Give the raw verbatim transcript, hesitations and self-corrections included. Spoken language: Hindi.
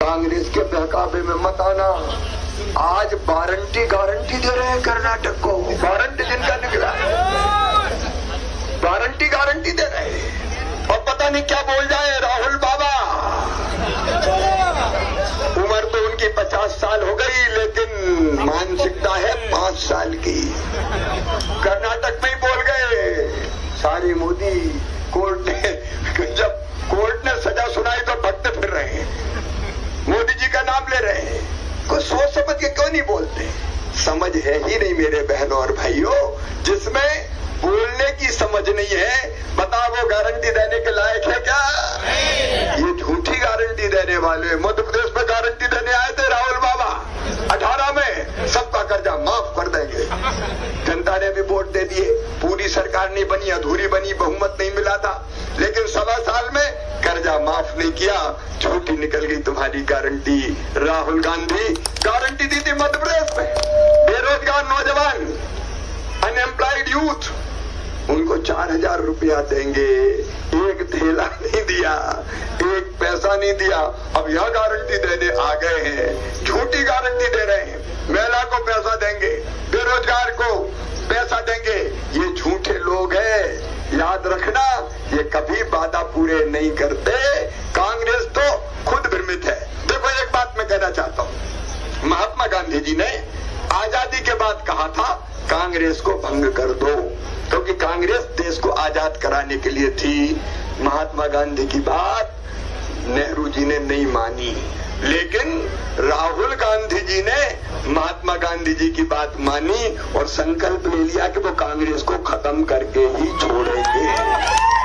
कांग्रेस के बहकावे में मत आना। आज वारंटी गारंटी दे रहे हैं कर्नाटक को, वारंटी जिनका निकला वारंटी गारंटी दे रहे हैं। और पता नहीं क्या बोल जाए राहुल बाबा। उम्र तो उनकी पचास साल हो गई, लेकिन मानसिकता है पांच साल की। कर्नाटक में ही बोल गए सारी मोदी कोर्ट ने, जब कोर्ट ने सजा सुनाई तो भगते फिर रहे हैं, मोदी जी का नाम ले रहे हैं। कुछ सोच समझ के क्यों नहीं बोलते? समझ है ही नहीं मेरे बहनों और भाइयों। जिसमें बोलने की समझ नहीं है, बताओ वो गारंटी देने के लायक है क्या? ये झूठी गारंटी देने वाले। मध्य प्रदेश में गारंटी देने आए थे राहुल बाबा, अठारह में सबका कर्जा माफ कर देंगे। जनता ने भी वोट दे दिए, पूरी सरकार नहीं बनी, अधूरी बनी, बहुमत नहीं मिला था, लेकिन सवा साल में कर्जा माफ नहीं किया। झूठी निकल गई तुम्हारी गारंटी। राहुल गांधी गारंटी दी थी मध्य प्रदेश में, बेरोजगार नौजवान, अनएम्प्लॉयड यूथ, उनको चार हजार रुपया देंगे। एक थैला नहीं दिया, एक पैसा नहीं दिया। अब यह गारंटी देने आ गए हैं, झूठी गारंटी दे रहे हैं। महिला को पैसा देंगे, बेरोजगार को पैसा देंगे। ये झूठे लोग हैं, याद रखना। ये कभी वादा पूरे नहीं करते। कांग्रेस तो खुद भ्रमित है। देखो एक बात मैं कहना चाहता हूं, महात्मा गांधी जी ने आजादी के बाद कहा था कांग्रेस को भंग कर दो, क्योंकि कांग्रेस देश को आजाद कराने के लिए थी। महात्मा गांधी की बात नेहरू जी ने नहीं मानी, लेकिन राहुल गांधी जी ने महात्मा गांधी जी की बात मानी और संकल्प ले लिया कि वो कांग्रेस को खत्म करके ही छोड़ेंगे।